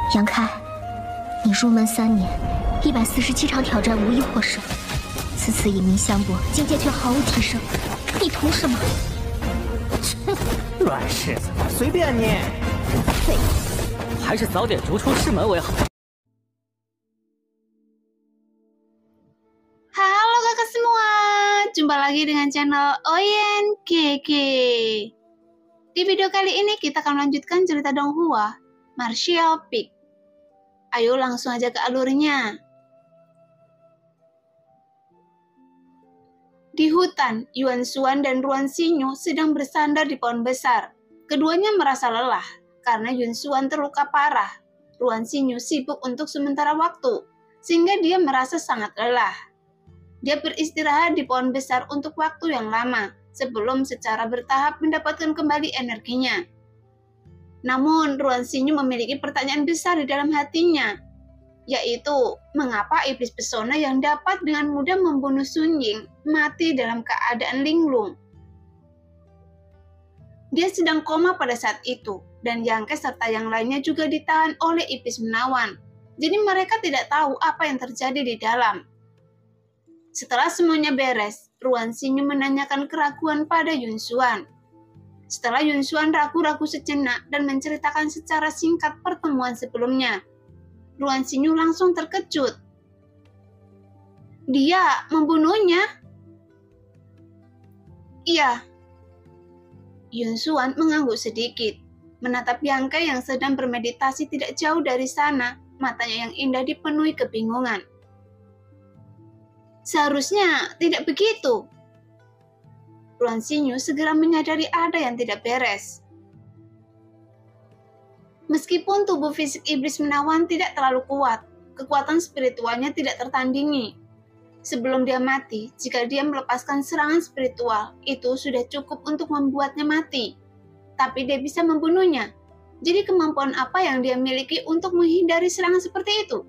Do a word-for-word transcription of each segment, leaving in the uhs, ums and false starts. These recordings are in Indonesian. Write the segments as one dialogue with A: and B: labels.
A: 杨开，你入门三年，一百四十七场挑战无一获胜，此次以名相搏，境界却毫无提升，你图什么？
B: 切，软柿子，随便你。废物，还是早点逐出师门为好。
C: Halo kakak semua, jumpa lagi dengan channel Oyen Keke. Di video kali ini kita akan melanjutkan cerita Donghua, Martial Peak. Ayo langsung aja ke alurnya. Di hutan, Yuan Xuan dan Ruan Xinyu sedang bersandar di pohon besar. Keduanya merasa lelah karena Yuan Xuan terluka parah. Ruan Xinyu sibuk untuk sementara waktu, sehingga dia merasa sangat lelah. Dia beristirahat di pohon besar untuk waktu yang lama, sebelum secara bertahap mendapatkan kembali energinya. Namun, Ruan Xinyu memiliki pertanyaan besar di dalam hatinya, yaitu mengapa iblis pesona yang dapat dengan mudah membunuh Sun Ying mati dalam keadaan linglung. Dia sedang koma pada saat itu, dan Yang Ke serta yang lainnya juga ditahan oleh iblis menawan. Jadi mereka tidak tahu apa yang terjadi di dalam. Setelah semuanya beres, Ruan Xinyu menanyakan keraguan pada Yuan Xuan. Setelah Yuan Xuan ragu-ragu sejenak dan menceritakan secara singkat pertemuan sebelumnya, Ruan Xinyu langsung terkejut. Dia membunuhnya? Iya. Yuan Xuan mengangguk sedikit, menatap Yang Ke yang sedang bermeditasi tidak jauh dari sana, matanya yang indah dipenuhi kebingungan. Seharusnya tidak begitu. Ruan Xinyu segera menyadari ada yang tidak beres. Meskipun tubuh fisik iblis menawan tidak terlalu kuat, kekuatan spiritualnya tidak tertandingi. Sebelum dia mati, jika dia melepaskan serangan spiritual, itu sudah cukup untuk membuatnya mati. Tapi dia bisa membunuhnya. Jadi kemampuan apa yang dia miliki untuk menghindari serangan seperti itu?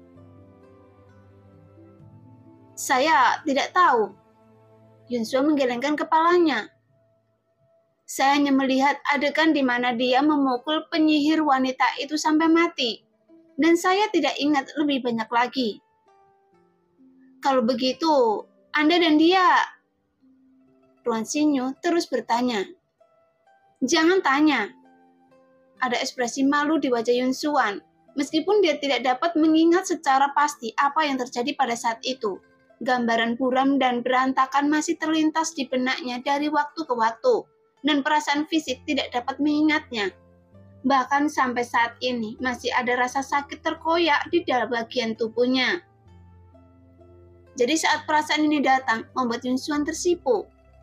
C: Saya tidak tahu. Yuan Xuan menggelengkan kepalanya. Saya hanya melihat adegan di mana dia memukul penyihir wanita itu sampai mati. Dan saya tidak ingat lebih banyak lagi. Kalau begitu, Anda dan dia... Ruan Xinyu terus bertanya. Jangan tanya. Ada ekspresi malu di wajah Yuan Xuan, meskipun dia tidak dapat mengingat secara pasti apa yang terjadi pada saat itu. Gambaran buram dan berantakan masih terlintas di benaknya dari waktu ke waktu, dan perasaan fisik tidak dapat mengingatnya. Bahkan sampai saat ini masih ada rasa sakit terkoyak di dalam bagian tubuhnya. Jadi saat perasaan ini datang, membuat Yuan Xuan tersipu.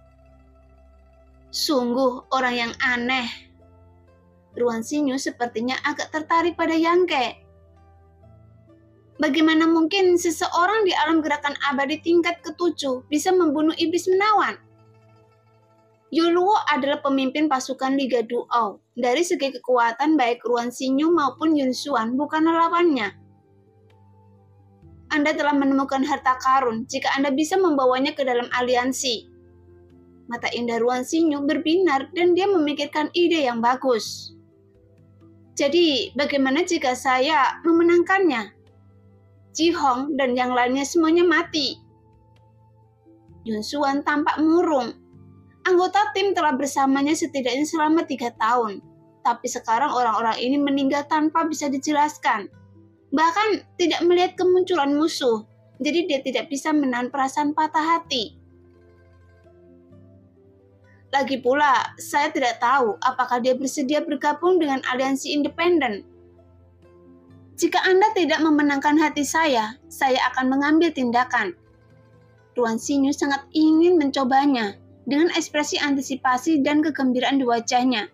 C: Sungguh orang yang aneh. Ruan Xinyu sepertinya agak tertarik pada Yang Ke. Bagaimana mungkin seseorang di alam gerakan abadi tingkat ketujuh bisa membunuh iblis menawan? Yu Luo adalah pemimpin pasukan Liga Duo. Dari segi kekuatan baik Ruan Xinyu maupun Yuan Xuan bukanlah lawannya. Anda telah menemukan harta karun jika Anda bisa membawanya ke dalam aliansi. Mata indah Ruan Xinyu berbinar dan dia memikirkan ide yang bagus. Jadi, bagaimana jika saya memenangkannya? Ji Hong dan yang lainnya semuanya mati. Yuan Xuan tampak murung. Anggota tim telah bersamanya setidaknya selama tiga tahun. Tapi sekarang orang-orang ini meninggal tanpa bisa dijelaskan. Bahkan tidak melihat kemunculan musuh. Jadi dia tidak bisa menahan perasaan patah hati. Lagi pula, saya tidak tahu apakah dia bersedia bergabung dengan aliansi independen. Jika Anda tidak memenangkan hati saya, saya akan mengambil tindakan. Ruan Xinyu sangat ingin mencobanya dengan ekspresi antisipasi dan kegembiraan di wajahnya.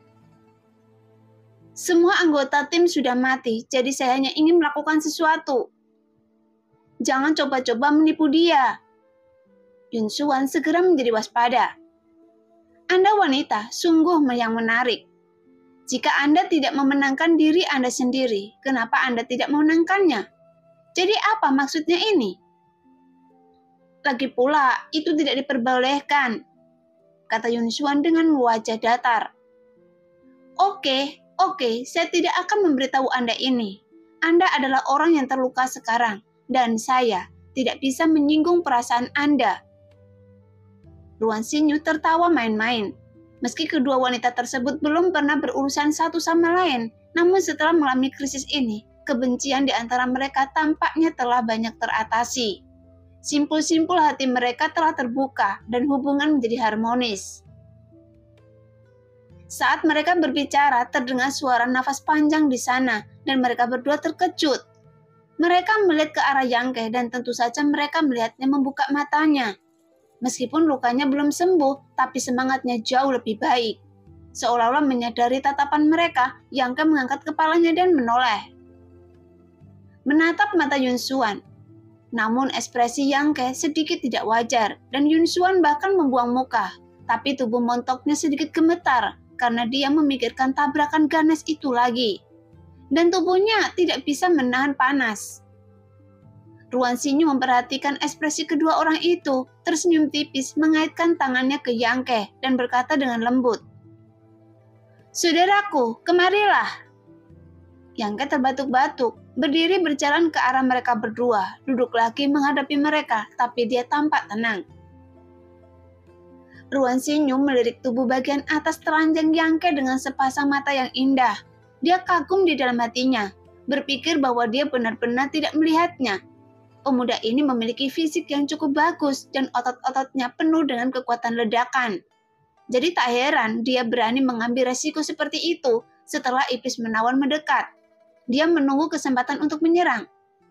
C: Semua anggota tim sudah mati, jadi saya hanya ingin melakukan sesuatu. Jangan coba-coba menipu dia. Yuan Xuan segera menjadi waspada. Anda wanita, sungguh yang menarik. Jika Anda tidak memenangkan diri Anda sendiri, kenapa Anda tidak memenangkannya? Jadi apa maksudnya ini? Lagi pula, itu tidak diperbolehkan, kata Yuan Xuan dengan wajah datar. Oke, oke, saya tidak akan memberitahu Anda ini. Anda adalah orang yang terluka sekarang, dan saya tidak bisa menyinggung perasaan Anda. Ruan Xinyu tertawa main-main. Meski kedua wanita tersebut belum pernah berurusan satu sama lain, namun setelah mengalami krisis ini, kebencian di antara mereka tampaknya telah banyak teratasi. Simpul-simpul hati mereka telah terbuka dan hubungan menjadi harmonis. Saat mereka berbicara, terdengar suara nafas panjang di sana, dan mereka berdua terkejut. Mereka melihat ke arah Yang Ke, dan tentu saja mereka melihatnya membuka matanya. Meskipun lukanya belum sembuh, tapi semangatnya jauh lebih baik. Seolah-olah menyadari tatapan mereka, Yang Ke mengangkat kepalanya dan menoleh. Menatap mata Yun Xuan. Namun ekspresi Yang Ke sedikit tidak wajar, dan Yun Xuan bahkan membuang muka. Tapi tubuh montoknya sedikit gemetar, karena dia memikirkan tabrakan ganas itu lagi. Dan tubuhnya tidak bisa menahan panas. Ruan Xinyu memperhatikan ekspresi kedua orang itu, tersenyum tipis mengaitkan tangannya ke Yang Ke dan berkata dengan lembut, "Saudaraku, kemarilah." Yang Ke terbatuk-batuk, berdiri berjalan ke arah mereka berdua, duduk lagi menghadapi mereka, tapi dia tampak tenang. Ruan Xinyu melirik tubuh bagian atas telanjang Yang Ke dengan sepasang mata yang indah. Dia kagum di dalam hatinya, berpikir bahwa dia benar-benar tidak melihatnya. Pemuda ini memiliki fisik yang cukup bagus dan otot-ototnya penuh dengan kekuatan ledakan. Jadi tak heran dia berani mengambil resiko seperti itu setelah iblis menawan mendekat. Dia menunggu kesempatan untuk menyerang.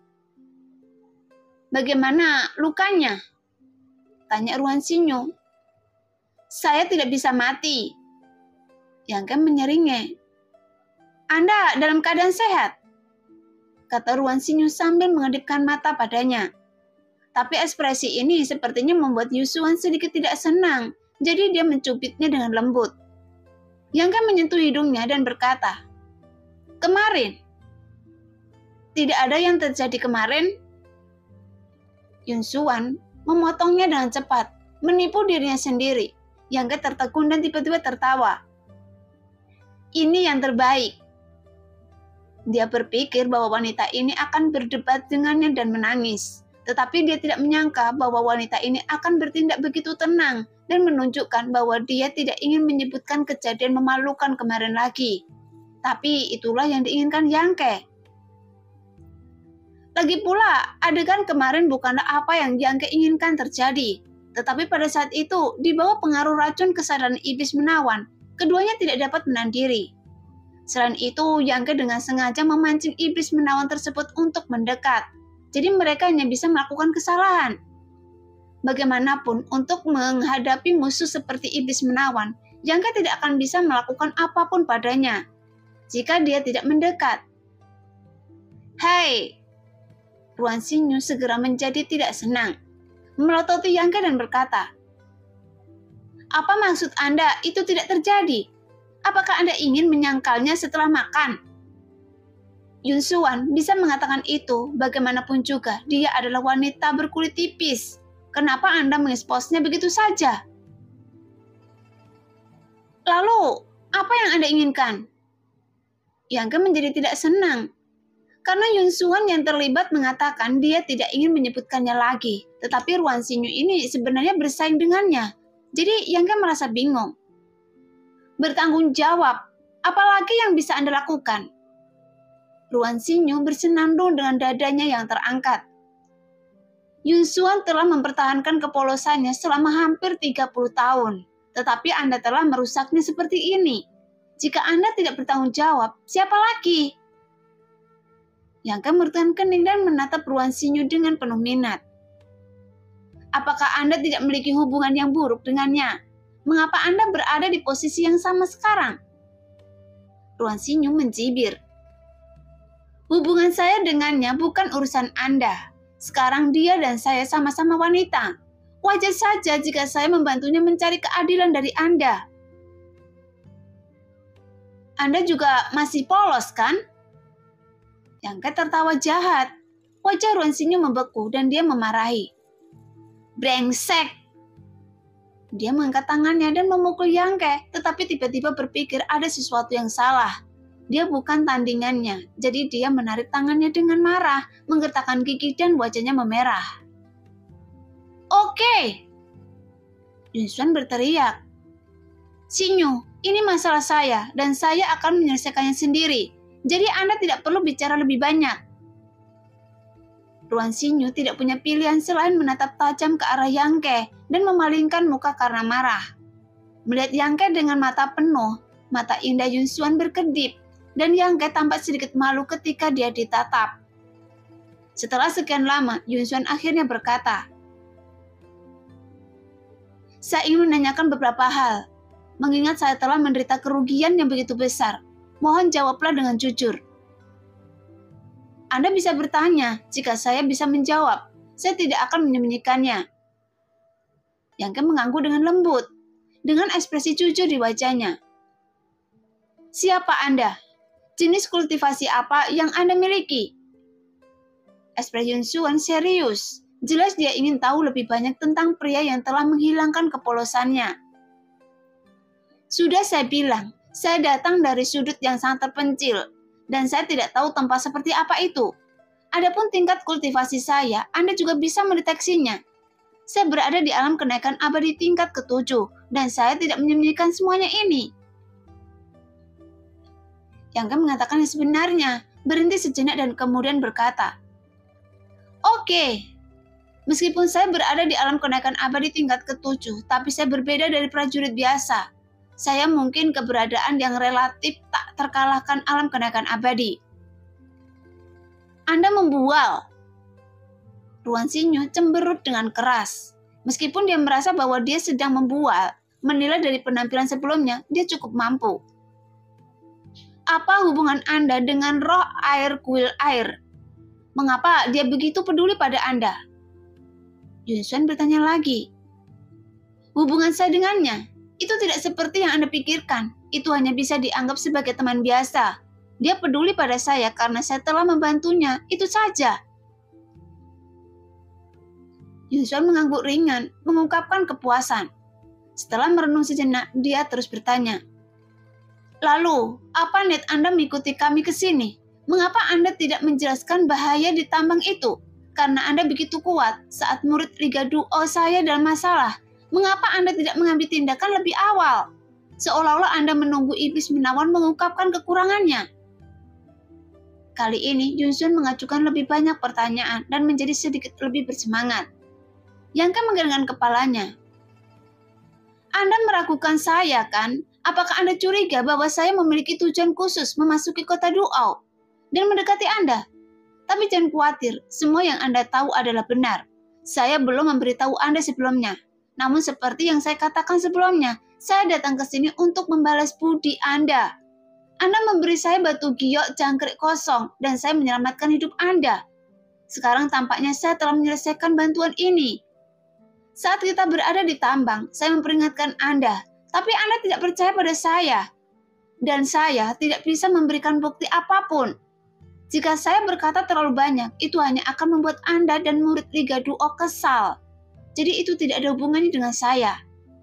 C: "Bagaimana lukanya?" tanya Ruan Xinyu. "Saya tidak bisa mati." Yang Ke menyeringai. "Anda dalam keadaan sehat?" kata Ruan Xinyu sambil mengedipkan mata padanya. Tapi ekspresi ini sepertinya membuat Yun Xuan sedikit tidak senang, jadi dia mencubitnya dengan lembut. Yang Ke menyentuh hidungnya dan berkata, "Kemarin? Tidak ada yang terjadi kemarin?" Yun Xuan memotongnya dengan cepat, menipu dirinya sendiri. Yang Ke tertegun dan tiba-tiba tertawa. "Ini yang terbaik." Dia berpikir bahwa wanita ini akan berdebat dengannya dan menangis. Tetapi dia tidak menyangka bahwa wanita ini akan bertindak begitu tenang dan menunjukkan bahwa dia tidak ingin menyebutkan kejadian memalukan kemarin lagi. Tapi itulah yang diinginkan Yang Ke. Lagi pula, adegan kemarin bukanlah apa yang Yang Ke inginkan terjadi. Tetapi pada saat itu, di bawah pengaruh racun kesadaran iblis menawan, keduanya tidak dapat menahan diri. Selain itu, Yang Ke dengan sengaja memancing iblis menawan tersebut untuk mendekat. Jadi mereka hanya bisa melakukan kesalahan. Bagaimanapun, untuk menghadapi musuh seperti iblis menawan, Yang Ke tidak akan bisa melakukan apapun padanya jika dia tidak mendekat. "Hei!" Ruan Xinyu segera menjadi tidak senang, melototi Yang Ke dan berkata, "Apa maksud Anda itu tidak terjadi? Apakah Anda ingin menyangkalnya setelah makan?" Yun Xuan bisa mengatakan itu, bagaimanapun juga dia adalah wanita berkulit tipis. Kenapa Anda mengeksposnya begitu saja? Lalu, apa yang Anda inginkan? Yang Ke menjadi tidak senang. Karena Yun Xuan yang terlibat mengatakan dia tidak ingin menyebutkannya lagi. Tetapi Ruan Xinyu ini sebenarnya bersaing dengannya. Jadi Yang Ke merasa bingung. "Bertanggung jawab, apalagi yang bisa Anda lakukan?" Ruan Xinyu bersenandung dengan dadanya yang terangkat. Yun Xuan telah mempertahankan kepolosannya selama hampir tiga puluh tahun. Tetapi Anda telah merusaknya seperti ini. Jika Anda tidak bertanggung jawab, siapa lagi? Yang Ke merentangkan kening dan menatap Ruan Xinyu dengan penuh minat. "Apakah Anda tidak memiliki hubungan yang buruk dengannya? Mengapa Anda berada di posisi yang sama sekarang?" Ruan Xinyu mencibir. "Hubungan saya dengannya bukan urusan Anda. Sekarang dia dan saya sama-sama wanita. Wajar saja jika saya membantunya mencari keadilan dari Anda." "Anda juga masih polos, kan?" Yang Ke tertawa jahat. Wajah Ruan Xinyu membeku dan dia memarahi. "Brengsek!" Dia mengangkat tangannya dan memukul Yang Ke, tetapi tiba-tiba berpikir ada sesuatu yang salah. Dia bukan tandingannya, jadi dia menarik tangannya dengan marah, menggertakkan gigi dan wajahnya memerah. Oke, Yunxuan berteriak. Xinyu, ini masalah saya dan saya akan menyelesaikannya sendiri. Jadi Anda tidak perlu bicara lebih banyak. Ruan Xinyu tidak punya pilihan selain menatap tajam ke arah Yang Ke dan memalingkan muka karena marah. Melihat Yang Ke dengan mata penuh, mata indah Yunxuan berkedip dan Yang Ke tampak sedikit malu ketika dia ditatap. Setelah sekian lama, Yunxuan akhirnya berkata, saya ingin menanyakan beberapa hal. Mengingat saya telah menderita kerugian yang begitu besar, mohon jawablah dengan jujur. Anda bisa bertanya, jika saya bisa menjawab, saya tidak akan menyembunyikannya. Yang Ke mengangguk dengan lembut, dengan ekspresi jujur di wajahnya. Siapa Anda? Jenis kultivasi apa yang Anda miliki? Ekspresi Yunxuan serius. Jelas dia ingin tahu lebih banyak tentang pria yang telah menghilangkan kepolosannya. Sudah saya bilang, saya datang dari sudut yang sangat terpencil, dan saya tidak tahu tempat seperti apa itu. Adapun tingkat kultivasi saya, Anda juga bisa mendeteksinya. Saya berada di alam kenaikan abadi tingkat ketujuh, dan saya tidak menyembunyikan semuanya ini. Yang Ke mengatakan yang sebenarnya, berhenti sejenak dan kemudian berkata, Oke, meskipun saya berada di alam kenaikan abadi tingkat ketujuh, tapi saya berbeda dari prajurit biasa. Saya mungkin keberadaan yang relatif tak terkalahkan alam kenaikan abadi. Anda membual. Ruan Xinyu cemberut dengan keras. Meskipun dia merasa bahwa dia sedang membual, menilai dari penampilan sebelumnya, dia cukup mampu. Apa hubungan Anda dengan roh air kuil air? Mengapa dia begitu peduli pada Anda? Yunxuan bertanya lagi. Hubungan saya dengannya itu tidak seperti yang Anda pikirkan. Itu hanya bisa dianggap sebagai teman biasa. Dia peduli pada saya karena saya telah membantunya. Itu saja. Yunxuan mengangguk ringan, mengungkapkan kepuasan. Setelah merenung sejenak, dia terus bertanya. Lalu, apa niat Anda mengikuti kami ke sini? Mengapa Anda tidak menjelaskan bahaya di tambang itu? Karena Anda begitu kuat saat murid Liga Duo saya dalam masalah. Mengapa Anda tidak mengambil tindakan lebih awal? Seolah-olah Anda menunggu iblis menawan mengungkapkan kekurangannya. Kali ini, Yunxuan mengajukan lebih banyak pertanyaan dan menjadi sedikit lebih bersemangat. Yang Ke menggelengkan kepalanya. Anda meragukan saya, kan? Apakah Anda curiga bahwa saya memiliki tujuan khusus memasuki kota Duo dan mendekati Anda? Tapi jangan khawatir, semua yang Anda tahu adalah benar. Saya belum memberitahu Anda sebelumnya. Namun seperti yang saya katakan sebelumnya, saya datang ke sini untuk membalas budi Anda. Anda memberi saya batu giok jangkrik kosong dan saya menyelamatkan hidup Anda. Sekarang tampaknya saya telah menyelesaikan bantuan ini. Saat kita berada di tambang, saya memperingatkan Anda, tapi Anda tidak percaya pada saya. Dan saya tidak bisa memberikan bukti apapun. Jika saya berkata terlalu banyak, itu hanya akan membuat Anda dan murid Liga Duo kesal. Jadi itu tidak ada hubungannya dengan saya.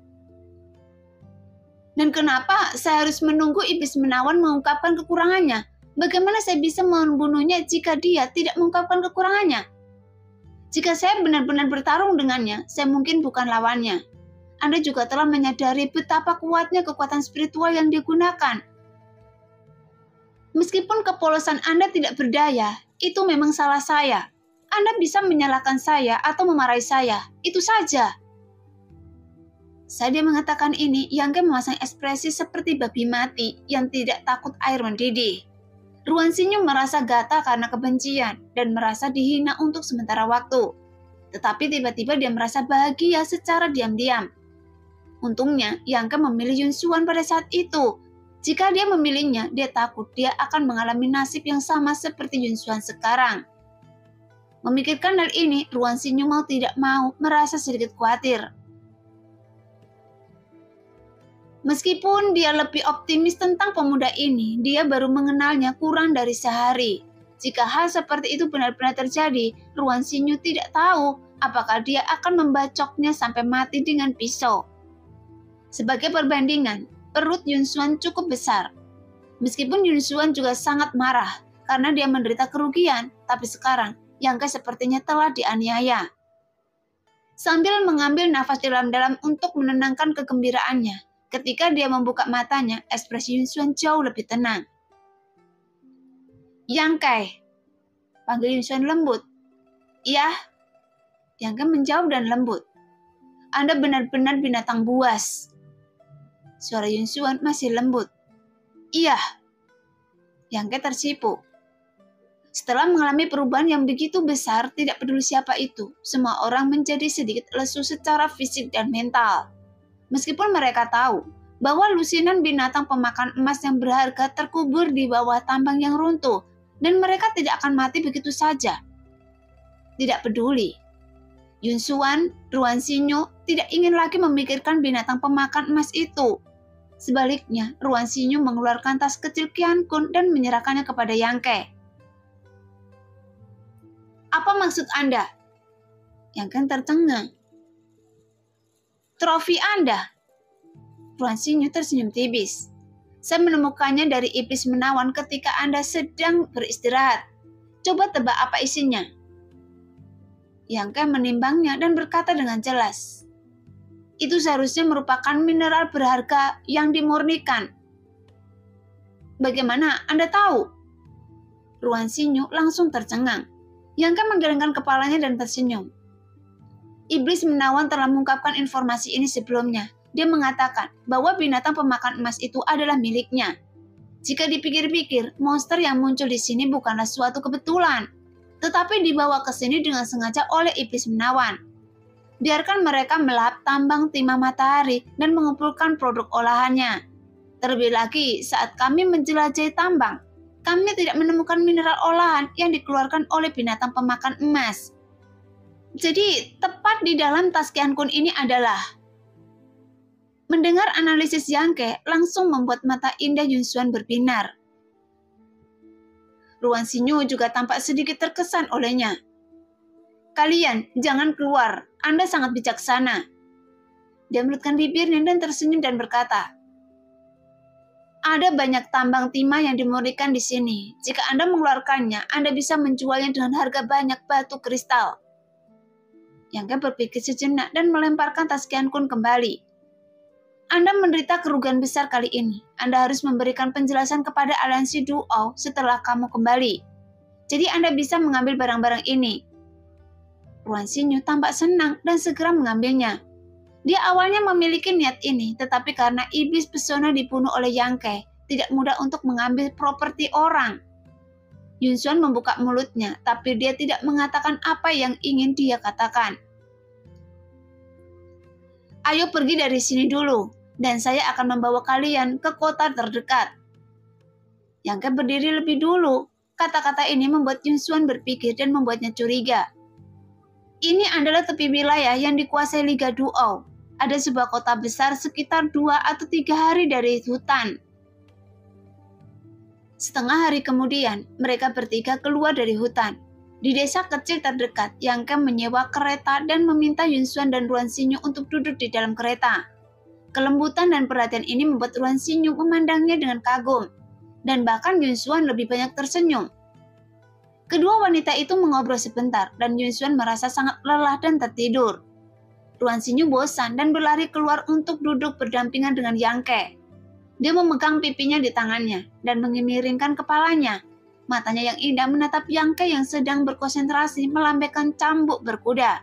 C: Dan kenapa saya harus menunggu iblis menawan mengungkapkan kekurangannya? Bagaimana saya bisa membunuhnya jika dia tidak mengungkapkan kekurangannya? Jika saya benar-benar bertarung dengannya, saya mungkin bukan lawannya. Anda juga telah menyadari betapa kuatnya kekuatan spiritual yang digunakan. Meskipun kepolosan Anda tidak berdaya, itu memang salah saya. Anda bisa menyalahkan saya atau memarahi saya, itu saja. Saat dia mengatakan ini, Yang Ke memasang ekspresi seperti babi mati yang tidak takut air mendidih. Ruan Xinyu merasa gatal karena kebencian dan merasa dihina untuk sementara waktu. Tetapi tiba-tiba dia merasa bahagia secara diam-diam. Untungnya, Yang Ke memilih Yunxuan pada saat itu. Jika dia memilihnya, dia takut dia akan mengalami nasib yang sama seperti Yunxuan sekarang. Memikirkan hal ini, Ruan Xinyu mau tidak mau merasa sedikit khawatir. Meskipun dia lebih optimis tentang pemuda ini, dia baru mengenalnya kurang dari sehari. Jika hal seperti itu benar-benar terjadi, Ruan Xinyu tidak tahu apakah dia akan membacoknya sampai mati dengan pisau. Sebagai perbandingan, perut Yunxuan cukup besar. Meskipun Yun Xuan juga sangat marah karena dia menderita kerugian, tapi sekarang Yang Ke sepertinya telah dianiaya. Sambil mengambil nafas dalam-dalam untuk menenangkan kegembiraannya, ketika dia membuka matanya, ekspresi Yun Xuan jauh lebih tenang. Yang Ke, panggil Yun Xuan lembut. Iya, Yang Ke menjawab dan lembut. Anda benar-benar binatang buas. Suara Yun Xuan masih lembut. Iya. Yang Ke tersipu. Setelah mengalami perubahan yang begitu besar, tidak peduli siapa itu, semua orang menjadi sedikit lesu secara fisik dan mental. Meskipun mereka tahu bahwa lusinan binatang pemakan emas yang berharga terkubur di bawah tambang yang runtuh, dan mereka tidak akan mati begitu saja. Tidak peduli. Yun Xuan, Ruan Xinyu tidak ingin lagi memikirkan binatang pemakan emas itu. Sebaliknya, Ruan Xinyu mengeluarkan tas kecil Qian Kun dan menyerahkannya kepada Yang Ke. Apa maksud Anda? Yang Ke tercengang. Trofi Anda? Ruan Xinyu tersenyum tipis. Saya menemukannya dari iblis menawan ketika Anda sedang beristirahat. Coba tebak apa isinya? Yang Ke menimbangnya dan berkata dengan jelas. Itu seharusnya merupakan mineral berharga yang dimurnikan. Bagaimana Anda tahu? Ruan Xinyu langsung tercengang. Yang Ke menggelengkan kepalanya dan tersenyum. Iblis menawan telah mengungkapkan informasi ini sebelumnya. Dia mengatakan bahwa binatang pemakan emas itu adalah miliknya. Jika dipikir-pikir, monster yang muncul di sini bukanlah suatu kebetulan, tetapi dibawa ke sini dengan sengaja oleh iblis menawan. Biarkan mereka melahap tambang timah matahari dan mengumpulkan produk olahannya. Terlebih lagi, saat kami menjelajahi tambang, kami tidak menemukan mineral olahan yang dikeluarkan oleh binatang pemakan emas. Jadi, tepat di dalam tas Qian Kun ini adalah... Mendengar analisis Yang Ke langsung membuat mata indah Yun Xuan berbinar. Ruan Xinyu juga tampak sedikit terkesan olehnya. Kalian, jangan keluar. Anda sangat bijaksana. Dia melutkan bibirnya dan tersenyum dan berkata, ada banyak tambang timah yang dimurnikan di sini. Jika Anda mengeluarkannya, Anda bisa menjualnya dengan harga banyak batu kristal. Yang Ke berpikir sejenak dan melemparkan tas Qian Kun kembali. Anda menderita kerugian besar kali ini. Anda harus memberikan penjelasan kepada aliansi Duo setelah kamu kembali. Jadi Anda bisa mengambil barang-barang ini. Ruan Xinyu tampak senang dan segera mengambilnya. Dia awalnya memiliki niat ini, tetapi karena iblis pesona dibunuh oleh Yang Ke, tidak mudah untuk mengambil properti orang. Yun Xuan membuka mulutnya, tapi dia tidak mengatakan apa yang ingin dia katakan. Ayo pergi dari sini dulu, dan saya akan membawa kalian ke kota terdekat. Yang Ke berdiri lebih dulu. Kata-kata ini membuat Yun Xuan berpikir dan membuatnya curiga. Ini adalah tepi wilayah yang dikuasai Liga Duo. Ada sebuah kota besar sekitar dua atau tiga hari dari hutan. Setengah hari kemudian, mereka bertiga keluar dari hutan. Di desa kecil terdekat, Yang Ke menyewa kereta dan meminta Yun Xuan dan Ruan Xinyu untuk duduk di dalam kereta. Kelembutan dan perhatian ini membuat Ruan Xinyu memandangnya dengan kagum, dan bahkan Yun Xuan lebih banyak tersenyum. Kedua wanita itu mengobrol sebentar, dan Yun Xuan merasa sangat lelah dan tertidur. Ruan Xinyu bosan dan berlari keluar untuk duduk berdampingan dengan Yang Ke. Dia memegang pipinya di tangannya dan mengemiringkan kepalanya. Matanya yang indah menatap Yang Ke yang sedang berkonsentrasi melambaikan cambuk berkuda.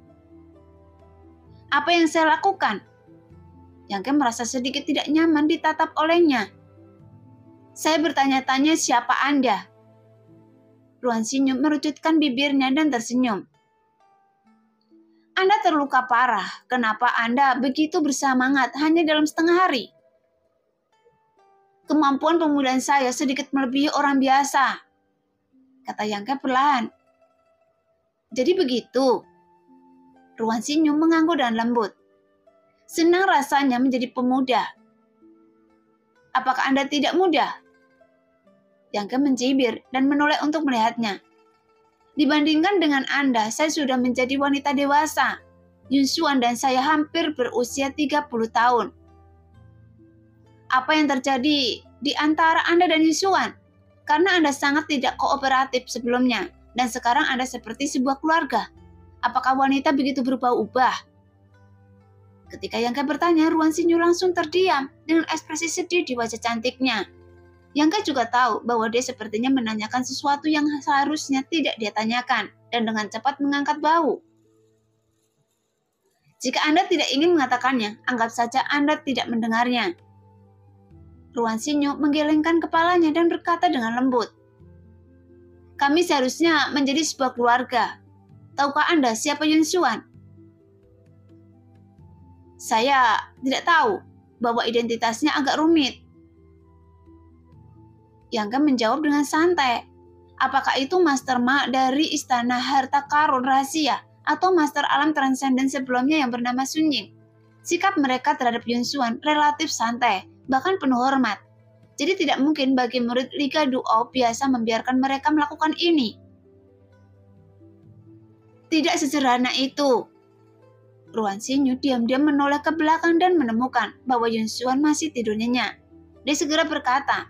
C: Apa yang saya lakukan? Yang Ke merasa sedikit tidak nyaman ditatap olehnya. Saya bertanya-tanya siapa Anda? Ruan Xinyu merucutkan bibirnya dan tersenyum. Anda terluka parah. Kenapa Anda begitu bersemangat hanya dalam setengah hari? Kemampuan pemulihan saya sedikit melebihi orang biasa, kata Yang Ke perlahan. Jadi begitu? Ruan Xinyu mengangguk dan lembut. Senang rasanya menjadi pemuda. Apakah Anda tidak muda? Yang Ke mencibir dan menoleh untuk melihatnya. Dibandingkan dengan Anda, saya sudah menjadi wanita dewasa. Yun Xuan dan saya hampir berusia tiga puluh tahun. Apa yang terjadi di antara Anda dan Yusuan, karena Anda sangat tidak kooperatif sebelumnya, dan sekarang Anda seperti sebuah keluarga. Apakah wanita begitu berubah-ubah? Ketika Yang Ke bertanya, Ruan Xinyu langsung terdiam dengan ekspresi sedih di wajah cantiknya. Yang Ke juga tahu bahwa dia sepertinya menanyakan sesuatu yang seharusnya tidak dia tanyakan, dan dengan cepat mengangkat bahu. Jika Anda tidak ingin mengatakannya, anggap saja Anda tidak mendengarnya. Ruan Xinyu menggelengkan kepalanya dan berkata dengan lembut, "Kami seharusnya menjadi sebuah keluarga. Tahukah Anda siapa Yusuan?" "Saya tidak tahu, bahwa identitasnya agak rumit." Yang Ke menjawab dengan santai, "Apakah itu Master Ma dari Istana Harta Karun Rahasia atau Master Alam Transenden sebelumnya yang bernama Sun Ying?" Sikap mereka terhadap Yusuan relatif santai, bahkan penuh hormat. Jadi tidak mungkin bagi murid Liga Duo biasa membiarkan mereka melakukan ini. Tidak sesederhana itu. Ruan Xinyu diam-diam menoleh ke belakang dan menemukan bahwa Yusuan masih tidur nyenyak. Dia segera berkata,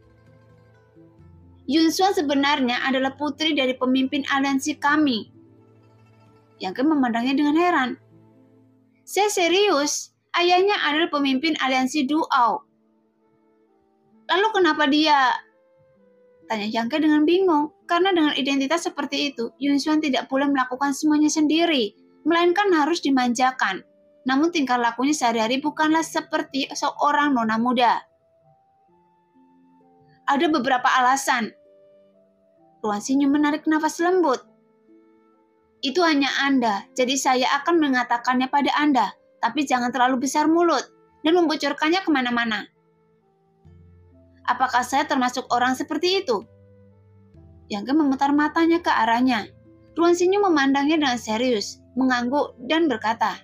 C: "Yusuan sebenarnya adalah putri dari pemimpin aliansi kami." Yang Ke memandangnya dengan heran. "Saya serius, ayahnya adalah pemimpin aliansi Duo." "Lalu kenapa dia?" tanya Yang Ke dengan bingung, karena dengan identitas seperti itu, Yusuan tidak boleh melakukan semuanya sendiri, melainkan harus dimanjakan. Namun tingkah lakunya sehari-hari bukanlah seperti seorang nona muda. "Ada beberapa alasan." Ruan Xinyu menarik nafas lembut. "Itu hanya Anda, jadi saya akan mengatakannya pada Anda, tapi jangan terlalu besar mulut dan membocorkannya kemana-mana." "Apakah saya termasuk orang seperti itu?" Yang Ke memutar matanya ke arahnya. Ruan Xinyu memandangnya dengan serius, mengangguk dan berkata,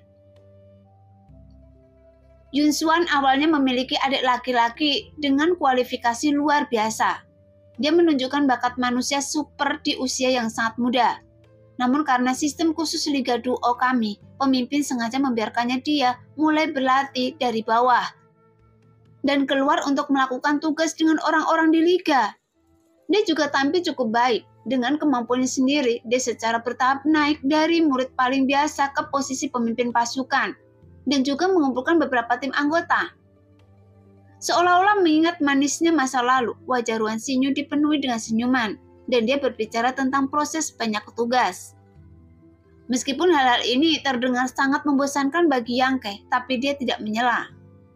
C: "Yusuan awalnya memiliki adik laki-laki dengan kualifikasi luar biasa. Dia menunjukkan bakat manusia super di usia yang sangat muda. Namun karena sistem khusus Liga Duo kami, pemimpin sengaja membiarkannya dia mulai berlatih dari bawah dan keluar untuk melakukan tugas dengan orang-orang di Liga. Dia juga tampil cukup baik. Dengan kemampuannya sendiri, dia secara bertahap naik dari murid paling biasa ke posisi pemimpin pasukan, dan juga mengumpulkan beberapa tim anggota." Seolah-olah mengingat manisnya masa lalu, wajah Ruan Xinyu dipenuhi dengan senyuman, dan dia berbicara tentang proses banyak tugas. Meskipun hal-hal ini terdengar sangat membosankan bagi Yang Ke, tapi dia tidak menyela.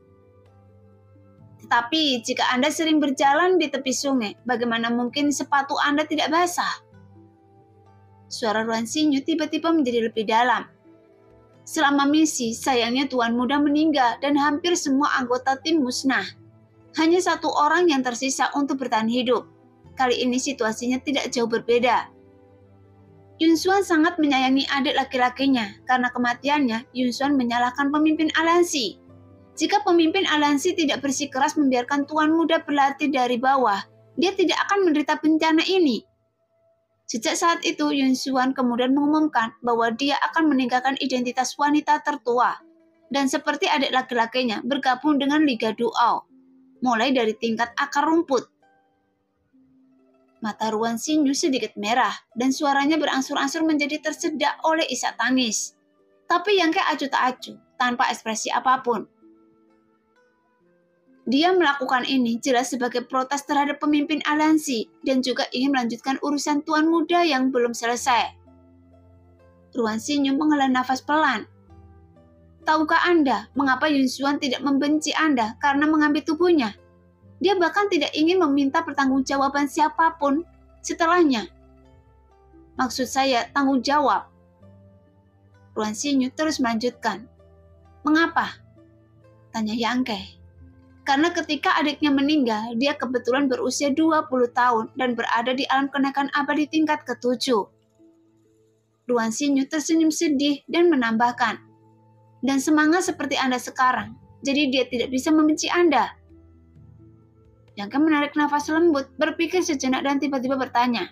C: "Tetapi jika Anda sering berjalan di tepi sungai, bagaimana mungkin sepatu Anda tidak basah?" Suara Ruan Xinyu tiba-tiba menjadi lebih dalam. "Selama misi, sayangnya Tuan Muda meninggal dan hampir semua anggota tim musnah. Hanya satu orang yang tersisa untuk bertahan hidup. Kali ini situasinya tidak jauh berbeda." Yusuan sangat menyayangi adik laki-lakinya. Karena kematiannya, Yusuan menyalahkan pemimpin aliansi. Jika pemimpin aliansi tidak bersikeras membiarkan Tuan Muda berlatih dari bawah, dia tidak akan menderita bencana ini. Sejak saat itu, Yusuan kemudian mengumumkan bahwa dia akan meninggalkan identitas wanita tertua dan seperti adik laki-lakinya bergabung dengan Liga Duo, mulai dari tingkat akar rumput. Mata Ruan Xinyu sedikit merah dan suaranya berangsur-angsur menjadi tersedak oleh isak tangis. Tapi Yang Ke acuh tak acuh, tanpa ekspresi apapun. Dia melakukan ini jelas sebagai protes terhadap pemimpin aliansi dan juga ingin melanjutkan urusan Tuan Muda yang belum selesai. Ruan Xinyu menghela nafas pelan. "Tahukah Anda mengapa Yusuan tidak membenci Anda karena mengambil tubuhnya? Dia bahkan tidak ingin meminta pertanggungjawaban siapapun setelahnya. Maksud saya tanggung jawab." Ruan Xinyu terus melanjutkan. "Mengapa?" tanya Yang Ke. "Karena ketika adiknya meninggal, dia kebetulan berusia dua puluh tahun dan berada di alam kenaikan abadi tingkat ketujuh." Ruan Xinyu tersenyum sedih dan menambahkan, "Dan semangat seperti Anda sekarang, jadi dia tidak bisa membenci Anda." Yang Ke menarik nafas lembut, berpikir sejenak dan tiba-tiba bertanya,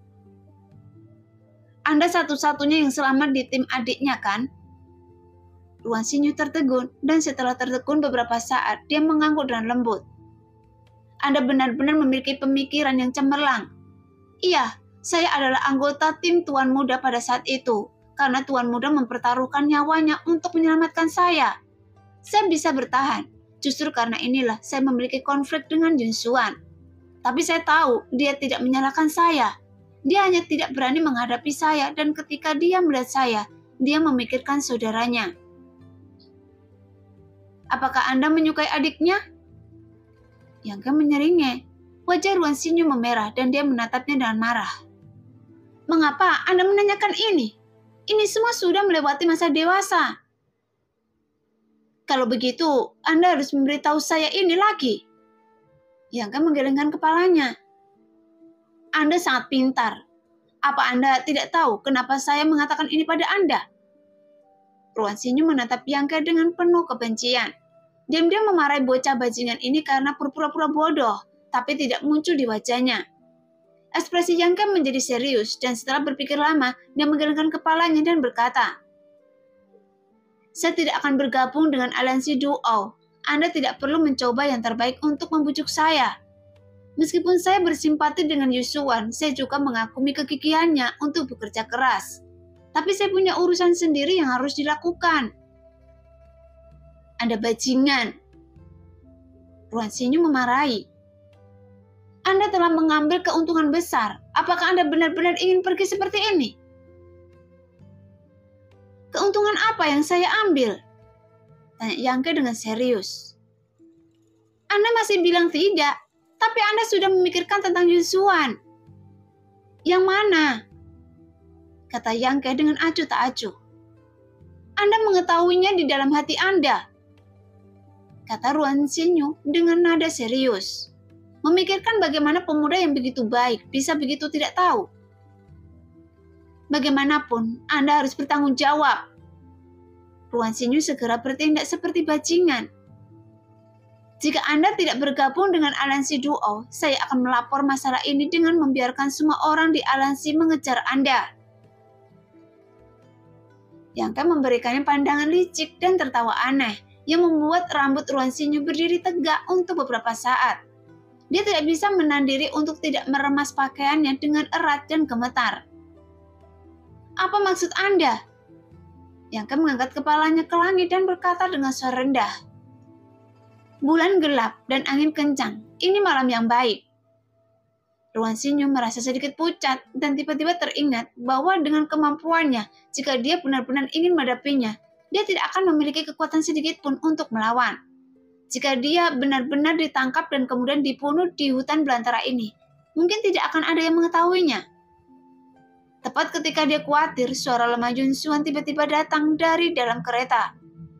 C: "Anda satu-satunya yang selamat di tim adiknya, kan?" Ruan Xinyu tertegun, dan setelah tertegun beberapa saat, dia mengangguk dengan lembut. Anda benar-benar memiliki pemikiran yang cemerlang. Iya, saya adalah anggota tim Tuan Muda pada saat itu, karena Tuan Muda mempertaruhkan nyawanya untuk menyelamatkan saya. Saya bisa bertahan, justru karena inilah saya memiliki konflik dengan Yun Xuan. Tapi saya tahu dia tidak menyalahkan saya. Dia hanya tidak berani menghadapi saya, dan ketika dia melihat saya, dia memikirkan saudaranya. Apakah Anda menyukai adiknya? Yang Ke menyeringai. Wajah Ruan Xinyu memerah dan dia menatapnya dengan marah. Mengapa Anda menanyakan ini? Ini semua sudah melewati masa dewasa. Kalau begitu, Anda harus memberitahu saya ini lagi. Yang Ke menggelengkan kepalanya. Anda sangat pintar. Apa Anda tidak tahu kenapa saya mengatakan ini pada Anda? Ruan Xinyu menatap Yang Ke dengan penuh kebencian. Diam-diam memarahi bocah bajingan ini karena pura-pura bodoh, tapi tidak muncul di wajahnya. Ekspresi Yang Ke menjadi serius, dan setelah berpikir lama, dia menggelengkan kepalanya dan berkata, saya tidak akan bergabung dengan aliansi Duo. Anda tidak perlu mencoba yang terbaik untuk membujuk saya. Meskipun saya bersimpati dengan Yu Xuan, saya juga mengagumi kegigihannya untuk bekerja keras. Tapi saya punya urusan sendiri yang harus dilakukan. Anda bajingan. Ruan Xinyu memarahi. Anda telah mengambil keuntungan besar. Apakah Anda benar-benar ingin pergi seperti ini? Keuntungan apa yang saya ambil? Tanya Yang Ke dengan serius. Anda masih bilang tidak, tapi Anda sudah memikirkan tentang Yu Xuan. Yang mana? Kata Yang Ke dengan acuh tak acuh. Anda mengetahuinya di dalam hati Anda. Kata Ruan Xinyu dengan nada serius. Memikirkan bagaimana pemuda yang begitu baik bisa begitu tidak tahu. Bagaimanapun, Anda harus bertanggung jawab. Ruan Xinyu segera bertindak seperti bajingan. Jika Anda tidak bergabung dengan aliansi Duo, saya akan melapor masalah ini dengan membiarkan semua orang di aliansi mengejar Anda. Yang Ke memberikannya pandangan licik dan tertawa aneh, yang membuat rambut Ruan Xinyu berdiri tegak untuk beberapa saat. Dia tidak bisa menahan diri untuk tidak meremas pakaiannya dengan erat dan gemetar. Apa maksud Anda? Yang Ke mengangkat kepalanya ke langit dan berkata dengan suara rendah. Bulan gelap dan angin kencang, ini malam yang baik. Ruan Xinyu merasa sedikit pucat dan tiba-tiba teringat bahwa dengan kemampuannya, jika dia benar-benar ingin menghadapinya, dia tidak akan memiliki kekuatan sedikit pun untuk melawan. Jika dia benar-benar ditangkap dan kemudian dibunuh di hutan belantara ini, mungkin tidak akan ada yang mengetahuinya. Tepat ketika dia khawatir, suara lemah Yun Xuan tiba-tiba datang dari dalam kereta.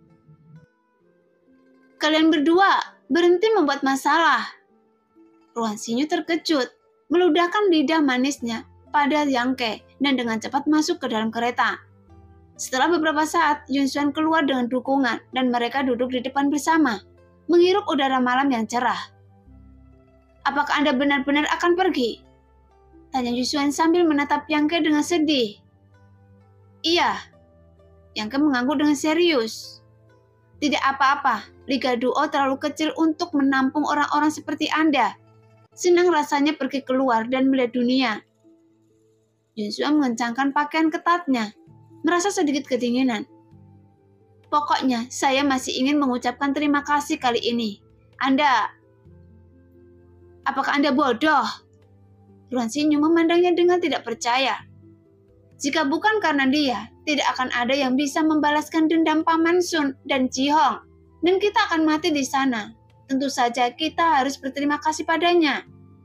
C: Kalian berdua berhenti membuat masalah. Ruan Xinyu terkejut, meludahkan lidah manisnya pada Yang Ke dan dengan cepat masuk ke dalam kereta. Setelah beberapa saat, Yun Xuan keluar dengan dukungan dan mereka duduk di depan bersama, menghirup udara malam yang cerah. Apakah Anda benar-benar akan pergi? Tanya Yun Xuan sambil menatap Yang Ke dengan sedih. Iya. Yang Ke mengangguk dengan serius. Tidak apa-apa, Liga Duo terlalu kecil untuk menampung orang-orang seperti Anda. Senang rasanya pergi keluar dan melihat dunia. Yun Xuan mengencangkan pakaian ketatnya, merasa sedikit kedinginan. Pokoknya, saya masih ingin mengucapkan terima kasih kali ini. Anda... Apakah Anda bodoh? Ruan Xinyu memandangnya dengan tidak percaya. Jika bukan karena dia, tidak akan ada yang bisa membalaskan dendam Paman Sun dan Ji Hong. Dan kita akan mati di sana. Tentu saja kita harus berterima kasih padanya.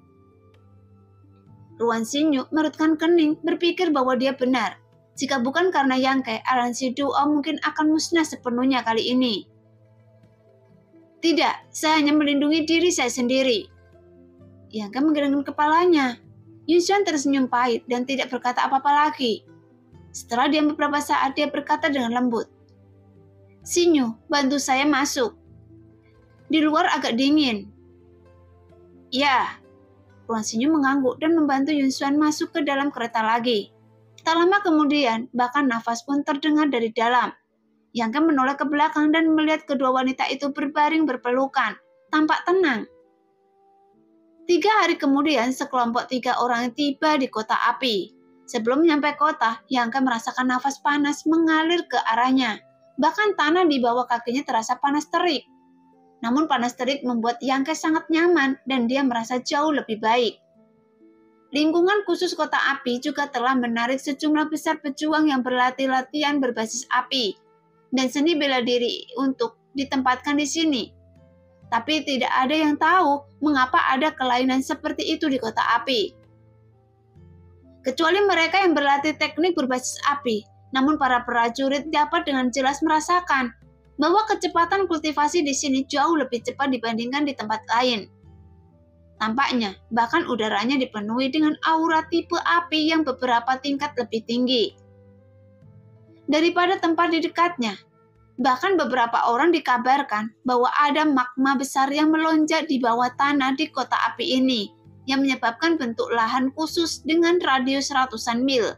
C: Ruan Xinyu merutkan kening, berpikir bahwa dia benar. Jika bukan karena Yang Ke, aliansi Duo mungkin akan musnah sepenuhnya kali ini. Tidak, saya hanya melindungi diri saya sendiri. Yang Ke menggelengkan kepalanya. Yun Xuan tersenyum pahit dan tidak berkata apa-apa lagi. Setelah diam beberapa saat, dia berkata dengan lembut. Xinyu, bantu saya masuk. Di luar agak dingin. Ya. Ruan Xinyu mengangguk dan membantu Yun Xuan masuk ke dalam kereta lagi. Tak lama kemudian, bahkan nafas pun terdengar dari dalam. Yang Ke menoleh ke belakang dan melihat kedua wanita itu berbaring berpelukan, tampak tenang. Tiga hari kemudian, sekelompok tiga orang tiba di kota api. Sebelum sampai kota, Yangke merasakan nafas panas mengalir ke arahnya. Bahkan tanah di bawah kakinya terasa panas terik. Namun panas terik membuat Yangke sangat nyaman dan dia merasa jauh lebih baik. Lingkungan khusus kota api juga telah menarik sejumlah besar pejuang yang berlatih latihan berbasis api dan seni bela diri untuk ditempatkan di sini. Tapi tidak ada yang tahu mengapa ada kelainan seperti itu di kota api. Kecuali mereka yang berlatih teknik berbasis api, namun para prajurit dapat dengan jelas merasakan bahwa kecepatan kultivasi di sini jauh lebih cepat dibandingkan di tempat lain. Tampaknya, bahkan udaranya dipenuhi dengan aura tipe api yang beberapa tingkat lebih tinggi daripada tempat di dekatnya. Bahkan beberapa orang dikabarkan bahwa ada magma besar yang melonjak di bawah tanah di kota api ini, yang menyebabkan bentuk lahan khusus dengan radius ratusan mil.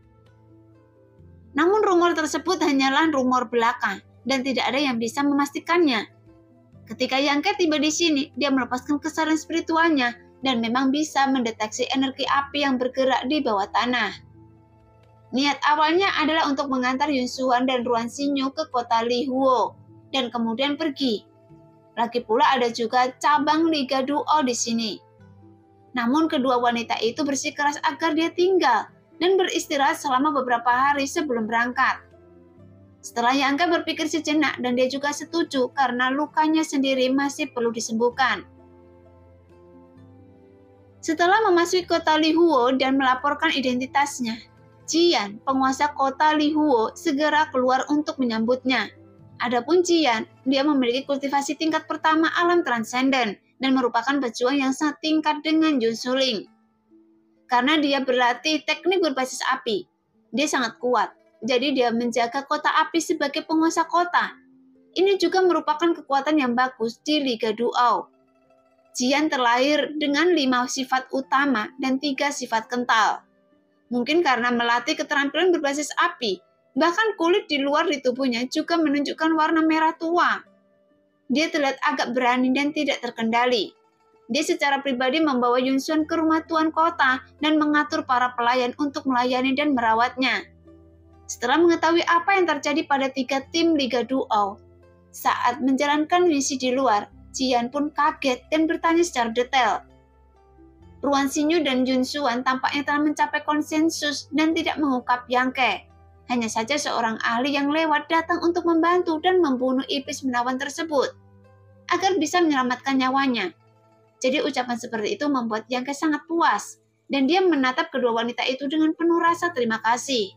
C: Namun rumor tersebut hanyalah rumor belaka dan tidak ada yang bisa memastikannya. Ketika Yangke tiba di sini, dia melepaskan kesadaran spiritualnya dan memang bisa mendeteksi energi api yang bergerak di bawah tanah. Niat awalnya adalah untuk mengantar Yun Xuan dan Ruan Xinyu ke kota Li Huo dan kemudian pergi. Lagi pula ada juga cabang Liga Duo di sini. Namun kedua wanita itu bersikeras agar dia tinggal dan beristirahat selama beberapa hari sebelum berangkat. Setelah Yangke berpikir sejenak dan dia juga setuju karena lukanya sendiri masih perlu disembuhkan. Setelah memasuki kota Li Huo dan melaporkan identitasnya, Jian, penguasa kota Li Huo, segera keluar untuk menyambutnya. Adapun Jian, dia memiliki kultivasi tingkat pertama alam transenden dan merupakan pejuang yang setingkat dengan Yun Suling. Karena dia berlatih teknik berbasis api, dia sangat kuat. Jadi dia menjaga kota api sebagai penguasa kota. Ini juga merupakan kekuatan yang bagus di Liga Duo. Jian terlahir dengan lima sifat utama dan tiga sifat kental. Mungkin karena melatih keterampilan berbasis api, bahkan kulit di luar di tubuhnya juga menunjukkan warna merah tua. Dia terlihat agak berani dan tidak terkendali. Dia secara pribadi membawa Yun Xuan ke rumah tuan kota dan mengatur para pelayan untuk melayani dan merawatnya. Setelah mengetahui apa yang terjadi pada tiga tim Liga Duo, saat menjalankan misi di luar, Jian pun kaget dan bertanya secara detail. Ruan Xinyu dan Yun Xuan tampaknya telah mencapai konsensus dan tidak mengungkap Yangke. Hanya saja seorang ahli yang lewat datang untuk membantu dan membunuh iblis menawan tersebut, agar bisa menyelamatkan nyawanya. Jadi ucapan seperti itu membuat Yangke sangat puas, dan dia menatap kedua wanita itu dengan penuh rasa terima kasih.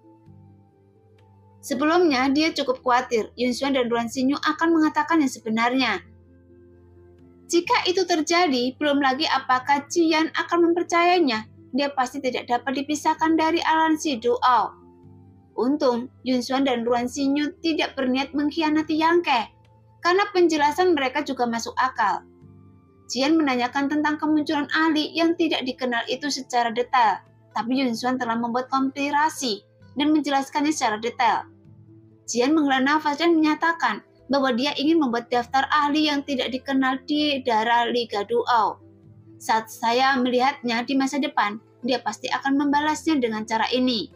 C: Sebelumnya, dia cukup khawatir Yun Xuan dan Ruan Xinyu akan mengatakan yang sebenarnya. Jika itu terjadi, belum lagi apakah Jian akan mempercayainya, dia pasti tidak dapat dipisahkan dari aliansi Duo. Untung, Yun Xuan dan Ruan Xinyu tidak berniat mengkhianati Yangke, karena penjelasan mereka juga masuk akal. Jian menanyakan tentang kemunculan ahli yang tidak dikenal itu secara detail, tapi Yun Xuan telah membuat kompilasi dan menjelaskannya secara detail. Jian menghela nafas dan menyatakan bahwa dia ingin membuat daftar ahli yang tidak dikenal di daerah Liga Duo. Saat saya melihatnya di masa depan, dia pasti akan membalasnya dengan cara ini.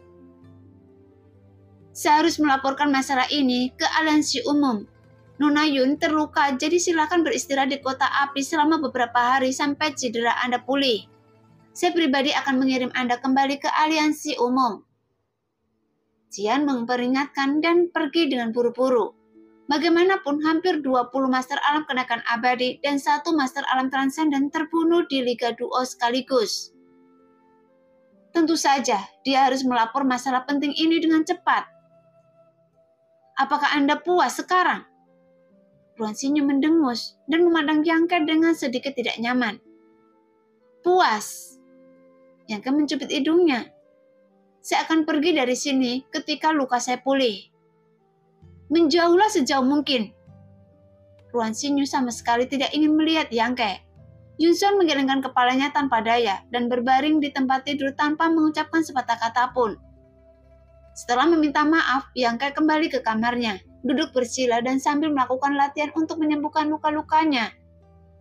C: Saya harus melaporkan masalah ini ke aliansi umum. Nona Yun terluka, jadi silakan beristirahat di kota api selama beberapa hari sampai cedera Anda pulih. Saya pribadi akan mengirim Anda kembali ke aliansi umum. Jian memperingatkan dan pergi dengan buru-buru. Bagaimanapun hampir dua puluh master alam kenaikan abadi dan satu master alam transenden terbunuh di Liga Duo sekaligus. Tentu saja dia harus melapor masalah penting ini dengan cepat. Apakah Anda puas sekarang? Ruan Xinyu mendengus dan memandang Yangke dengan sedikit tidak nyaman. Puas. Yangke mencubit hidungnya. Saya akan pergi dari sini ketika luka saya pulih. Menjauhlah sejauh mungkin. Ruan Xinyu sama sekali tidak ingin melihat Yangke. Yun Xuan menggelengkan kepalanya tanpa daya dan berbaring di tempat tidur tanpa mengucapkan sepatah kata pun. Setelah meminta maaf, Yangke kembali ke kamarnya, duduk bersila dan sambil melakukan latihan untuk menyembuhkan luka-lukanya.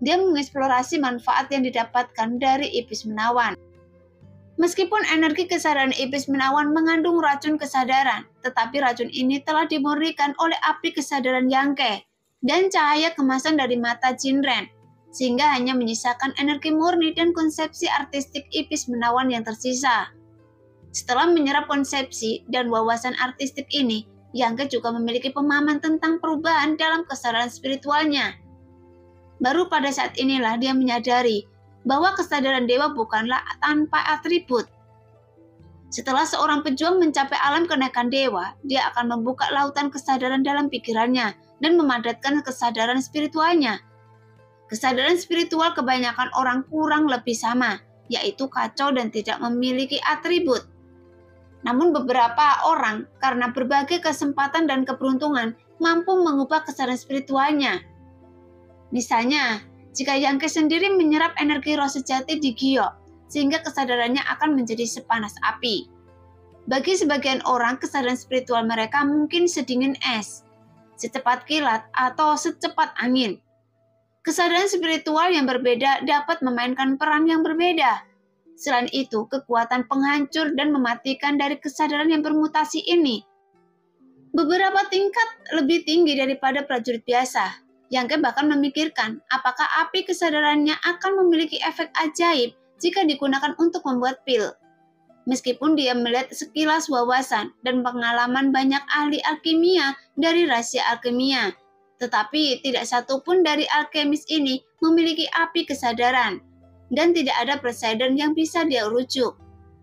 C: dia mengeksplorasi manfaat yang didapatkan dari iblis menawan. Meskipun energi kesadaran iblis menawan mengandung racun kesadaran, tetapi racun ini telah dimurnikan oleh api kesadaran Yangke dan cahaya kemasan dari mata Jinren, sehingga hanya menyisakan energi murni dan konsepsi artistik iblis menawan yang tersisa. Setelah menyerap konsepsi dan wawasan artistik ini, Yangke juga memiliki pemahaman tentang perubahan dalam kesadaran spiritualnya. Baru pada saat inilah dia menyadari bahwa kesadaran dewa bukanlah tanpa atribut. Setelah seorang pejuang mencapai alam kenaikan dewa, dia akan membuka lautan kesadaran dalam pikirannya dan memadatkan kesadaran spiritualnya. Kesadaran spiritual kebanyakan orang kurang lebih sama, yaitu kacau dan tidak memiliki atribut. Namun beberapa orang karena berbagai kesempatan dan keberuntungan mampu mengubah kesadaran spiritualnya. Misalnya, jika Yangke sendiri menyerap energi roh sejati di Gyo, sehingga kesadarannya akan menjadi sepanas api. Bagi sebagian orang, kesadaran spiritual mereka mungkin sedingin es, secepat kilat, atau secepat angin. Kesadaran spiritual yang berbeda dapat memainkan peran yang berbeda. Selain itu, kekuatan penghancur dan mematikan dari kesadaran yang bermutasi ini beberapa tingkat lebih tinggi daripada prajurit biasa. Yangke bahkan memikirkan apakah api kesadarannya akan memiliki efek ajaib jika digunakan untuk membuat pil. Meskipun dia melihat sekilas wawasan dan pengalaman banyak ahli alkimia dari rahasia alkimia, tetapi tidak satupun dari alkemis ini memiliki api kesadaran, dan tidak ada presiden yang bisa dia rujuk.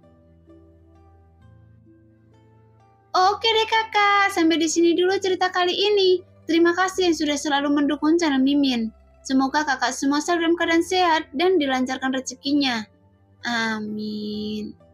C: Oke deh kakak, sampai di sini dulu cerita kali ini. Terima kasih yang sudah selalu mendukung channel Mimin. Semoga kakak semua selalu dalam keadaan sehat dan dilancarkan rezekinya. Amin.